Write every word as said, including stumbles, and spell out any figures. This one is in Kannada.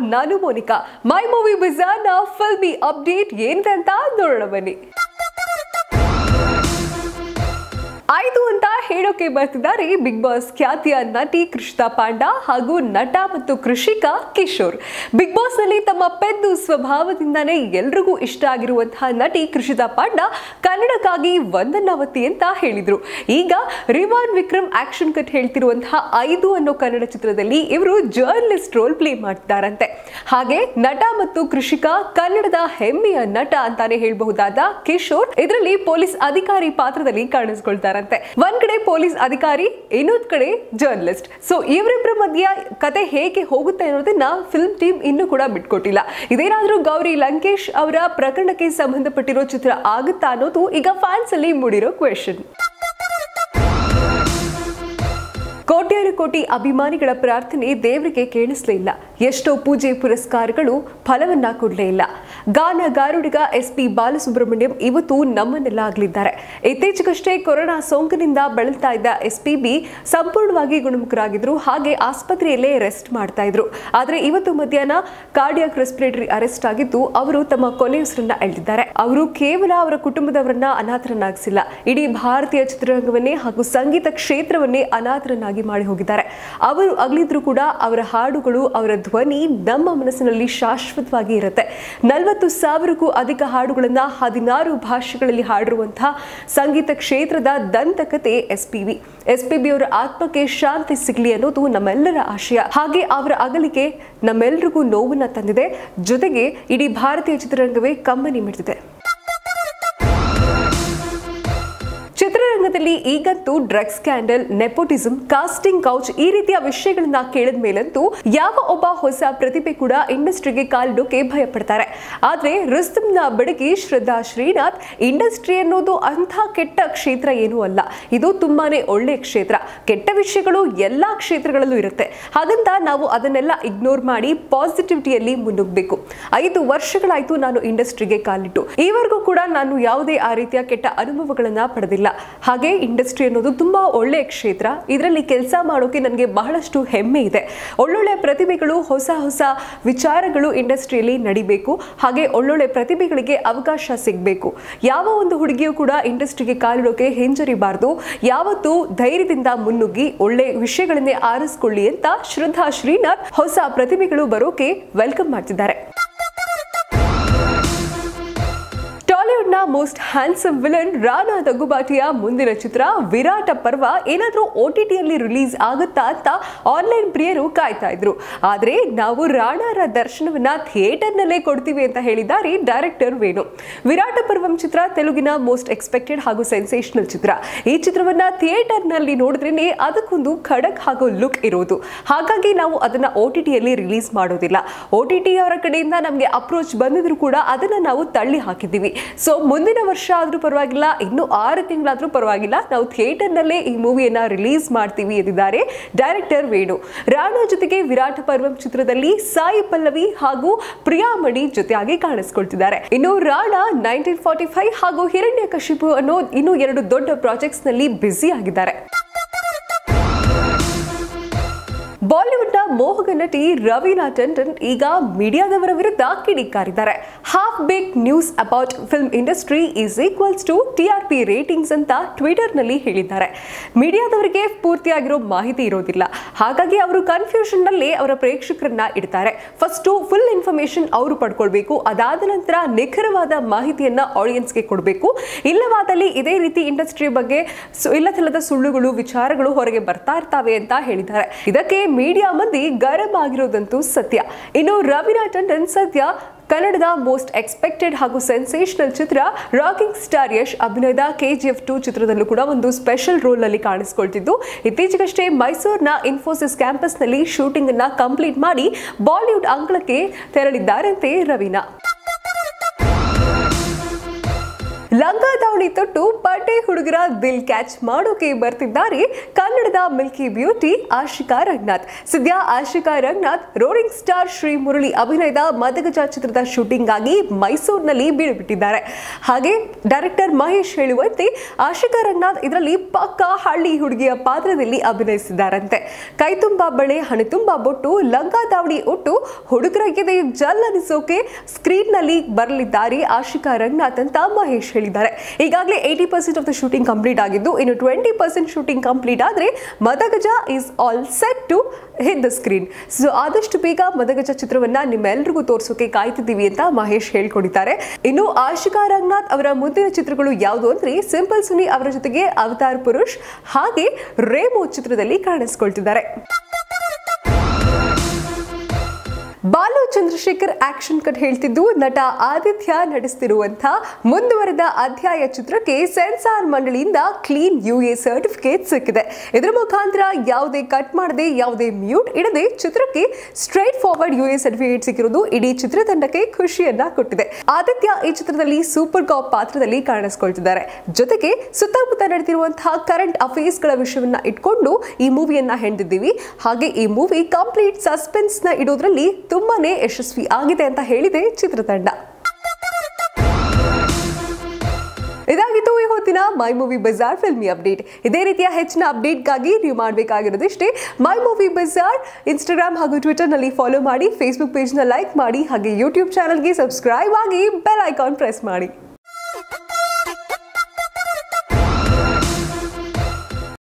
ನಾನು ಮೋನಿಕಾ. ಮೈ ಮೂವಿ ಬಜಾರ್ನ ಫಿಲ್ಮಿ ಅಪ್ಡೇಟ್ ಏನಿದೆ ಅಂತ ನೋಡೋಣ ಬನ್ನಿ. ಆಯ್ತು ಅಂತ ಹೇಳೋಕೆ ಬರ್ತಿದ್ದಾರೆ ಬಿಗ್ ಬಾಸ್ ಖ್ಯಾತಿಯ ನಟಿ ಕೃಷಿತಾ ಪಾಂಡಾ ಹಾಗೂ ನಟ ಮತ್ತು ಕೃಷಿಕ ಕಿಶೋರ್. ಬಿಗ್ ಬಾಸ್ ನಲ್ಲಿ ತಮ್ಮ ಪೆದ್ದು ಸ್ವಭಾವದಿಂದಾನೇ ಎಲ್ರಿಗೂ ಇಷ್ಟ ಆಗಿರುವಂತಹ ನಟಿ ಕೃಷಿತಾ ಪಾಂಡಾ ಕನ್ನಡಕ್ಕಾಗಿ ವಂದನಾವತಿ ಅಂತ ಹೇಳಿದ್ರು. ಈಗ ರಿವಾನ್ ವಿಕ್ರಮ್ ಆಕ್ಷನ್ ಕಟ್ ಹೇಳ್ತಿರುವಂತಹ ಐದು ಅನ್ನೋ ಕನ್ನಡ ಚಿತ್ರದಲ್ಲಿ ಇವರು ಜರ್ನಲಿಸ್ಟ್ ರೋಲ್ ಪ್ಲೇ ಮಾಡ್ತಿದ್ದಾರಂತೆ. ಹಾಗೆ ನಟ ಮತ್ತು ಕೃಷಿಕ ಕನ್ನಡದ ಹೆಮ್ಮೆಯ ನಟ ಅಂತಾನೆ ಹೇಳಬಹುದಾದ ಕಿಶೋರ್ ಇದರಲ್ಲಿ ಪೊಲೀಸ್ ಅಧಿಕಾರಿ ಪಾತ್ರದಲ್ಲಿ ಕಾಣಿಸ್ಕೊಳ್ತಾರೆ. ಒಂದ್ ಕಡೆ ಪೊಲೀಸ್ ಅಧಿಕಾರಿ, ಇನ್ನೊಂದ್ ಕಡೆ ಜರ್ನಲಿಸ್ಟ್. ಸೊ ಇವರಿಬ್ಬರ ಮಧ್ಯ ಕತೆ ಹೇಗೆ ಹೋಗುತ್ತೆ ಅನ್ನೋದನ್ನ ಫಿಲ್ಮ್ ಟೀಮ್ ಇನ್ನೂ ಕೂಡ ಬಿಟ್ಕೊಟ್ಟಿಲ್ಲ. ಇದೇನಾದ್ರೂ ಗೌರಿ ಲಂಕೇಶ್ ಅವರ ಪ್ರಕರಣಕ್ಕೆ ಸಂಬಂಧಪಟ್ಟಿರೋ ಚಿತ್ರ ಆಗುತ್ತಾ ಅನ್ನೋದು ಈಗ ಫ್ಯಾನ್ಸ್ ಅಲ್ಲಿ ಮೂಡಿರೋ ಕ್ವೆಶ್ಚನ್. ಕೋಟ್ಯಾನು ಕೋಟಿ ಅಭಿಮಾನಿಗಳ ಪ್ರಾರ್ಥನೆ ದೇವರಿಗೆ ಕೇಳಿಸ್ಲೇ ಇಲ್ಲ. ಎಷ್ಟೋ ಪೂಜೆ ಪುರಸ್ಕಾರಗಳು ಫಲವನ್ನ ಕೊಡಲೇ ಇಲ್ಲ. ಗಾನ ಗಾರುಡಿಗ ಎಸ್ ಪಿ ಬಾಲಸುಬ್ರಹ್ಮಣ್ಯಂ ಇವತ್ತು ನಮ್ಮನ್ನೆಲ್ಲ ಆಗಲಿದ್ದಾರೆ. ಇತ್ತೀಚೆಗಷ್ಟೇ ಕೊರೋನಾ ಸೋಂಕಿನಿಂದ ಬಳಲ್ತಾ ಇದ್ದ ಎಸ್ ಪಿ ಬಿ ಸಂಪೂರ್ಣವಾಗಿ ಗುಣಮುಖರಾಗಿದ್ರು. ಹಾಗೆ ಆಸ್ಪತ್ರೆಯಲ್ಲೇ ರೆಸ್ಟ್ ಮಾಡ್ತಾ ಇದ್ರು. ಆದ್ರೆ ಇವತ್ತು ಮಧ್ಯಾಹ್ನ ಕಾರ್ಡಿಯಾಕ್ ರೆಸ್ಪಿರೇಟರಿ ಅರೆಸ್ಟ್ ಆಗಿದ್ದು ಅವರು ತಮ್ಮ ಕೊನೆಯುಸಿರನ್ನ ಎಳೆದಿದ್ದಾರೆ. ಅವರು ಕೇವಲ ಅವರ ಕುಟುಂಬದವರನ್ನ ಅನಾಥರನ್ನಾಗಿಸಿಲ್ಲ, ಇಡೀ ಭಾರತೀಯ ಚಿತ್ರರಂಗವನ್ನೇ ಹಾಗೂ ಸಂಗೀತ ಕ್ಷೇತ್ರವನ್ನೇ ಅನಾಥರನ್ನಾಗಿ ಮಾಡಿ ಹೋಗಿದ್ದಾರೆ. ಅವರು ಅಗಲಿದ್ರು ಕೂಡ ಅವರ ಹಾಡುಗಳು, ಅವರ ಧ್ವನಿ ನಮ್ಮ ಮನಸ್ಸಿನಲ್ಲಿ ಶಾಶ್ವತವಾಗಿ ಇರುತ್ತೆ. ನಲವತ್ತು ಸಾವಿರಕ್ಕೂ ಅಧಿಕ ಹಾಡುಗಳನ್ನ ಹದಿನಾರು ಭಾಷೆಗಳಲ್ಲಿ ಹಾಡಿರುವಂತಹ ಸಂಗೀತ ಕ್ಷೇತ್ರದ ದಂತಕತೆ S P B. S P B ಅವರ ಆತ್ಮಕ್ಕೆ ಶಾಂತಿ ಸಿಗಲಿ ಅನ್ನೋದು ನಮ್ಮೆಲ್ಲರ ಆಶಯ. ಹಾಗೆ ಅವರ ಅಗಲಿಕೆ ನಮ್ಮೆಲ್ಲರಿಗೂ ನೋವನ್ನ ತಂದಿದೆ. ಜೊತೆಗೆ ಇಡೀ ಭಾರತೀಯ ಚಿತ್ರರಂಗವೇ ಕಂಬನಿ ಮಿಡಿದಿದೆ. ಚಿತ್ರರಂಗದಲ್ಲಿ ಈಗಂತೂ drugs scandal, nepotism, casting couch ಈ ರೀತಿಯ ವಿಷಯಗಳನ್ನ ಕೇಳಿದ ಮೇಲಂತೂ ಯಾವ ಒಬ್ಬ ಹೊಸ ಪ್ರತಿಭೆ ಕೂಡ ಇಂಡಸ್ಟ್ರಿಗೆ ಕಾಲಿಡೋಕೆ ಭಯ ಪಡ್ತಾರೆ. ಆದ್ರೆ ರುಸ್ತಮ್ನ ಬಡಗಿ ಶ್ರದ್ಧಾ ಶ್ರೀನಾಥ್ ಇಂಡಸ್ಟ್ರಿ ಅನ್ನೋದು ಅಂಥ ಕೆಟ್ಟ ಕ್ಷೇತ್ರ ಏನೂ ಅಲ್ಲ. ಇದು ತುಂಬಾನೇ ಒಳ್ಳೆ ಕ್ಷೇತ್ರ. ಕೆಟ್ಟ ವಿಷಯಗಳು ಎಲ್ಲಾ ಕ್ಷೇತ್ರಗಳಲ್ಲೂ ಇರುತ್ತೆ. ಹಾಗಂತ ನಾವು ಅದನ್ನೆಲ್ಲ ಇಗ್ನೋರ್ ಮಾಡಿ ಪಾಸಿಟಿವಿಟಿಯಲ್ಲಿ ಮುನ್ನುಗ್ಗಬೇಕು. ಐದು ವರ್ಷಗಳಾಯ್ತು ನಾನು ಇಂಡಸ್ಟ್ರಿಗೆ ಕಾಲಿಟ್ಟು. ಈವರೆಗೂ ಕೂಡ ನಾನು ಯಾವುದೇ ಆ ರೀತಿಯ ಕೆಟ್ಟ ಅನುಭವಗಳನ್ನ ಪಡೆದಿಲ್ಲ. ಹಾಗೆ ಇಂಡಸ್ಟ್ರಿ ಅನ್ನೋದು ತುಂಬಾ ಒಳ್ಳೆಯ ಕ್ಷೇತ್ರ. ಇದರಲ್ಲಿ ಕೆಲಸ ಮಾಡೋಕೆ ನನಗೆ ಬಹಳಷ್ಟು ಹೆಮ್ಮೆ ಇದೆ. ಒಳ್ಳೊಳ್ಳೆ ಪ್ರತಿಭೆಗಳು, ಹೊಸ ಹೊಸ ವಿಚಾರಗಳು ಇಂಡಸ್ಟ್ರಿಯಲ್ಲಿ ನಡಿಬೇಕು. ಹಾಗೆ ಒಳ್ಳೊಳ್ಳೆ ಪ್ರತಿಭೆಗಳಿಗೆ ಅವಕಾಶ ಸಿಗಬೇಕು. ಯಾವ ಒಂದು ಹುಡುಗಿಯೂ ಕೂಡ ಇಂಡಸ್ಟ್ರಿಗೆ ಕಾಲಿಡೋಕೆ ಹಿಂಜರಿಬಾರ್ದು. ಯಾವತ್ತೂ ಧೈರ್ಯದಿಂದ ಮುನ್ನುಗ್ಗಿ ಒಳ್ಳೆ ವಿಷಯಗಳನ್ನೇ ಆರಿಸಿಕೊಳ್ಳಿ ಅಂತ ಶ್ರದ್ಧಾ ಶ್ರೀನಾಥ್ ಹೊಸ ಪ್ರತಿಭೆಗಳು ಬರೋಕೆ ವೆಲ್ಕಮ್ ಮಾಡ್ತಿದ್ದಾರೆ. ಟಾಲಿವುಡ್ನ ಮೋಸ್ಟ್ ಹ್ಯಾಂಡ್ಸಮ್ ವಿಲನ್ ರಾಣಾ ದಗ್ಗುಬಾಟಿಯ ಮುಂದಿನ ಚಿತ್ರ ವಿರಾಟ ಪರ್ವ ಏನಾದ್ರೂ ಓಟಿಟಿಯಲ್ಲಿ ರಿಲೀಸ್ ಆಗುತ್ತಾ ಅಂತ ಆನ್ಲೈನ್ ಪ್ರಿಯರು ಕಾಯ್ತಾ ಇದ್ರು. ಆದ್ರೆ ನಾವು ರಾಣಾರ ದರ್ಶನವನ್ನ ಥಿಯೇಟರ್ ನಲ್ಲೇ ಕೊಡ್ತೀವಿ ಅಂತ ಹೇಳಿದ್ದಾರೆ ಡೈರೆಕ್ಟರ್ ವೇಣು. ವಿರಾಟ ಪರ್ವಂ ಚಿತ್ರ ತೆಲುಗಿನ ಮೋಸ್ಟ್ ಎಕ್ಸ್ಪೆಕ್ಟೆಡ್ ಹಾಗೂ ಸೆನ್ಸೇಷನಲ್ ಚಿತ್ರ. ಈ ಚಿತ್ರವನ್ನ ಥಿಯೇಟರ್ ನಲ್ಲಿ ನೋಡಿದ್ರೇನೆ ಅದಕ್ಕೊಂದು ಖಡಕ್ ಹಾಗೂ ಲುಕ್ ಇರೋದು. ಹಾಗಾಗಿ ನಾವು ಅದನ್ನ ಓಟಿಟಿಯಲ್ಲಿ ರಿಲೀಸ್ ಮಾಡೋದಿಲ್ಲ. ಓಟಿಟಿ ಅವರ ಕಡೆಯಿಂದ ನಮಗೆ ಅಪ್ರೋಚ್ ಬಂದಿದ್ರು ಕೂಡ ಅದನ್ನ ನಾವು ತಳ್ಳಿ ಹಾಕಿದ್ದೀವಿ. ಸೊ ಮುಂದಿನ ವರ್ಷ ಆದ್ರೂ ಪರವಾಗಿಲ್ಲ, ಇನ್ನು ಆರು ತಿಂಗಳಾದ್ರೂ ಪರವಾಗಿಲ್ಲ, ನಾವು ಥಿಯೇಟರ್ ನಲ್ಲೇ ಈ ಮೂವಿಯನ್ನ ರಿಲೀಸ್ ಮಾಡ್ತೀವಿ ಎಂದಿದ್ದಾರೆ ಡೈರೆಕ್ಟರ್ ವೇಣು. ರಾಣಾ ಜೊತೆಗೆ ವಿರಾಟ ಪರ್ವಂ ಚಿತ್ರದಲ್ಲಿ ಸಾಯಿ ಪಲ್ಲವಿ ಹಾಗೂ ಪ್ರಿಯಾಮಣಿ ಜೊತೆಯಾಗಿ ಕಾಣಿಸ್ಕೊಳ್ತಿದ್ದಾರೆ. ಇನ್ನು ರಾಣಾ ನೈನ್ಟೀನ್ ಫಾರ್ಟಿ ಫೈವ್ ಹಾಗೂ ಹಿರಣ್ಯಕಶಿಪು ಅನ್ನೋ ಇನ್ನು ಎರಡು ದೊಡ್ಡ ಪ್ರಾಜೆಕ್ಟ್ಸ್ ನಲ್ಲಿ ಬ್ಯುಸಿ ಆಗಿದ್ದಾರೆ. ಬಾಲಿವುಡ್ನ ಮೋಹಕ ನಟಿ ರವೀನಾ ಟಂಡನ್ ಈಗ ಮೀಡಿಯಾದವರ ವಿರುದ್ಧ ಕಿಡಿಕಾರಿದ್ದಾರೆ. Half baked news about film industry is equals to T R P ratings ಅಂತ ಟ್ವಿಟರ್ ನಲ್ಲಿ ಹೇಳಿದ್ದಾರೆ. ಮೀಡಿಯಾದವರಿಗೆ ಪೂರ್ತಿಯಾಗಿರೋ ಮಾಹಿತಿ ಇರೋದಿಲ್ಲ. ಹಾಗಾಗಿ ಅವರು ಕನ್ಫ್ಯೂಷನ್ ನಲ್ಲಿ ಅವರ ಪ್ರೇಕ್ಷಕರನ್ನ ಇಡ್ತಾರೆ. ಫಸ್ಟ್ ಫುಲ್ ಇನ್ಫಾರ್ಮೇಶನ್ ಅವರು ಪಡ್ಕೊಳ್ಬೇಕು. ಅದಾದ ನಂತರ ನಿಖರವಾದ ಮಾಹಿತಿಯನ್ನ ಆಡಿಯನ್ಸ್ಗೆ ಕೊಡಬೇಕು. ಇಲ್ಲವಾದಲ್ಲಿ ಇದೇ ರೀತಿ ಇಂಡಸ್ಟ್ರಿ ಬಗ್ಗೆ ಇಲ್ಲಸಲ್ಲದ ಸುಳ್ಳುಗಳು, ವಿಚಾರಗಳು ಹೊರಗೆ ಬರ್ತಾ ಇರ್ತಾವೆ ಅಂತ ಹೇಳಿದ್ದಾರೆ. ಇದಕ್ಕೆ ಮೀಡಿಯಾ ಮಂದಿ ಗರಂ ಆಗಿರೋದಂತೂ ಸತ್ಯ. ಇನ್ನು ರವೀನಾ ಟಂಡನ್ ಸದ್ಯ ಕನ್ನಡದ ಮೋಸ್ಟ್ ಎಕ್ಸ್ಪೆಕ್ಟೆಡ್ ಹಾಗೂ ಸೆನ್ಸೇಷನಲ್ ಚಿತ್ರ ರಾಕಿಂಗ್ ಸ್ಟಾರ್ ಯಶ್ ಅಭಿನಯದ ಕೆಜಿಎಫ್ ಟು ಚಿತ್ರದಲ್ಲೂ ಕೂಡ ಒಂದು ಸ್ಪೆಷಲ್ ರೋಲ್ ನಲ್ಲಿ ಕಾಣಿಸಿಕೊಳ್ತಿದ್ದು, ಇತ್ತೀಚೆಗಷ್ಟೇ ಮೈಸೂರಿನ ಇನ್ಫೋಸಿಸ್ ಕ್ಯಾಂಪಸ್ ನಲ್ಲಿ ಶೂಟಿಂಗ್ ಅನ್ನ ಕಂಪ್ಲೀಟ್ ಮಾಡಿ ಬಾಲಿವುಡ್ ಅಂಗಳಕ್ಕೆ ತೆರಳಿದ್ದಾರಂತೆ ರವೀನಾ. ಲಂಗಾದ ದಾವಣಿ ತೊಟ್ಟು ಪಡ್ಡೆ ಹುಡುಗರ ದಿಲ್ ಕ್ಯಾಚ್ ಮಾಡೋಕೆ ಬರ್ತಿದ್ದಾರೆ ಕನ್ನಡದ ಮಿಲ್ಕಿ ಬ್ಯೂಟಿ ಆಶಿಕಾ ರಂಗನಾಥ್. ಸದ್ಯ ಆಶಿಕಾ ರಂಗನಾಥ್ ರೋಡಿಂಗ್ ಸ್ಟಾರ್ ಶ್ರೀ ಮುರಳಿ ಅಭಿನಯದ ಮದಗಜ ಚಿತ್ರದ ಶೂಟಿಂಗ್ ಆಗಿ ಮೈಸೂರಿನಲ್ಲಿ ಬೀಳುಬಿಟ್ಟಿದ್ದಾರೆ. ಹಾಗೆ ಡೈರೆಕ್ಟರ್ ಮಹೇಶ್ ಹೇಳುವಂತೆ ಆಶಿಕಾ ರಂಗನಾಥ್ ಇದರಲ್ಲಿ ಪಕ್ಕಾ ಹಳ್ಳಿ ಹುಡುಗಿಯ ಪಾತ್ರದಲ್ಲಿ ಅಭಿನಯಿಸಿದ್ದಾರಂತೆ. ಕೈ ತುಂಬಾ ಬಳೆ, ಹಣೆ ತುಂಬಾ ಬೊಟ್ಟು, ಲಂಗ ದಾವಣಿ ಒಟ್ಟು ಹುಡುಗರ ಎದೆ ಜಲ್ಲನಿಸೋಕೆ ಸ್ಕ್ರೀನ್ ನಲ್ಲಿ ಬರಲಿದ್ದಾರೆ ಆಶಿಕಾ ರಂಗನಾಥ್ ಅಂತ ಮಹೇಶ್ ಹೇಳಿದ್ದಾರೆ. ಈಗಾಗಲೇ eighty percent of the shooting complete ಆಗಿದ್ದು, ಇನ್ನು ಟ್ವೆಂಟಿ ಪರ್ಸೆಂಟ್ ಶೂಟಿಂಗ್ ಕಂಪ್ಲೀಟ್ ಆದ್ರೆ Madagaja is all set to hit the screen. So ಆದಷ್ಟು ಬೇಗ ಮದಗಜ ಚಿತ್ರವನ್ನ ನಿಮ್ಮೆಲ್ಲರಿಗೂ ತೋರಿಸೋಕೆ ಕಾಯ್ತಿದ್ದೀವಿ ಅಂತ ಮಹೇಶ್ ಹೇಳ್ಕೊಂಡಿದ್ದಾರೆ. ಇನ್ನು ಆಶಿಕಾ ರಂಗನಾಥ್ ಅವರ ಮುಂದಿನ ಚಿತ್ರಗಳು ಯಾವುದು ಅಂದ್ರೆ ಸಿಂಪಲ್ ಸುನಿ ಅವರ ಜೊತೆಗೆ ಅವತಾರ್ ಪುರುಷ್ ಹಾಗೆ ರೇಮೋ ಚಿತ್ರದಲ್ಲಿ ಕಾಣಿಸಿಕೊಳ್ತಿದ್ದಾರೆ. ಬಾಲು ಚಂದ್ರಶೇಖರ್ ಆಕ್ಷನ್ ಕಟ್ ಹೇಳ್ತಿದ್ದು, ನಟ ಆದಿತ್ಯ ನಡೆಸುತ್ತಿರುವಂತಹ ಮುಂದುವರೆದ ಅಧ್ಯಾಯ ಚಿತ್ರಕ್ಕೆ ಸೆನ್ಸಾರ್ ಮಂಡಳಿಯಿಂದ ಕ್ಲೀನ್ ಯು ಎ ಸರ್ಟಿಫಿಕೇಟ್ ಸಿಕ್ಕಿದೆ. ಇದರ ಮುಖಾಂತರ ಯಾವುದೇ ಕಟ್ ಮಾಡದೆ, ಯಾವುದೇ ಮ್ಯೂಟ್ ಇಡದೆ ಚಿತ್ರಕ್ಕೆ straightforward U A certificate ಸಿಕ್ಕಿರುವುದು ಇಡೀ ಚಿತ್ರತಂಡಕ್ಕೆ ಖುಷಿಯನ್ನ ಕೊಟ್ಟಿದೆ. ಆದಿತ್ಯ ಈ ಚಿತ್ರದಲ್ಲಿ ಸೂಪರ್ ಕಾಪ್ ಪಾತ್ರದಲ್ಲಿ ಕಾಣಿಸಿಕೊಳ್ತಿದ್ದಾರೆ. ಜೊತೆಗೆ ಸುತ್ತಮುತ್ತ ನಡೆದಿರುವಂತಹ ಕರೆಂಟ್ ಅಫೇರ್ಸ್ ಗಳ ವಿಷಯವನ್ನ ಇಟ್ಕೊಂಡು ಈ ಮೂವಿಯನ್ನ ಹೆಣೆದಿದ್ದೀವಿ. ಹಾಗೆ ಈ ಮೂವಿ ಕಂಪ್ಲೀಟ್ ಸಸ್ಪೆನ್ಸ್ ನ ಇಡೋದ್ರಲ್ಲಿ ತುಂಬಾನೇ ಯಶಸ್ವಿ ಆಗಿದೆ ಅಂತ ಹೇಳಿದೆ ಚಿತ್ರತಂಡ. ಇದಾಗಿತ್ತು ಈ ಹೊತ್ತಿನ my movie bazaar filmy update. ಇದೇ ರೀತಿಯ ಹೆಚ್ಚಿನ ಅಪ್ಡೇಟ್ಗಾಗಿ ನೀವು ಮಾಡಬೇಕಾಗಿರೋದಿಷ್ಟೇ, ಮೈ ಮೂವಿ ಬಜಾರ್ ಇನ್ಸ್ಟಾಗ್ರಾಮ್ ಹಾಗೂ ಟ್ವಿಟರ್ ನಲ್ಲಿ ಫಾಲೋ ಮಾಡಿ, ಫೇಸ್ಬುಕ್ ಪೇಜ್ ನ ಲೈಕ್ ಮಾಡಿ, ಹಾಗೆ ಯೂಟ್ಯೂಬ್ ಚಾನಲ್ಗೆ ಸಬ್ಸ್ಕ್ರೈಬ್ ಆಗಿ ಬೆಲ್ ಐಕಾನ್ ಪ್ರೆಸ್ ಮಾಡಿ.